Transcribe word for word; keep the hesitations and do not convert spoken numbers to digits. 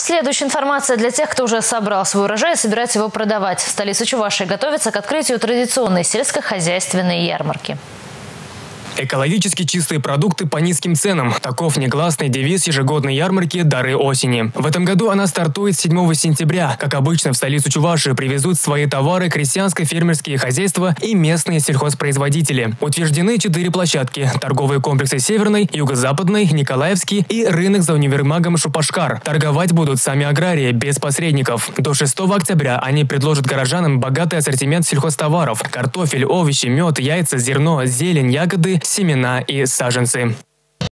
Следующая информация для тех, кто уже собрал свой урожай и собирается его продавать. В столице Чувашии готовится к открытию традиционной сельскохозяйственной ярмарки. Экологически чистые продукты по низким ценам. Таков негласный девиз ежегодной ярмарки «Дары осени». В этом году она стартует седьмого сентября. Как обычно, в столицу Чувашии привезут свои товары крестьянско-фермерские хозяйства и местные сельхозпроизводители. Утверждены четыре площадки – торговые комплексы Северный, Юго-Западный, Николаевский и рынок за универмагом Шупашкар. Торговать будут сами аграрии, без посредников. До шестого октября они предложат горожанам богатый ассортимент сельхозтоваров – картофель, овощи, мед, яйца, зерно, зелень, ягоды, семена и саженцы.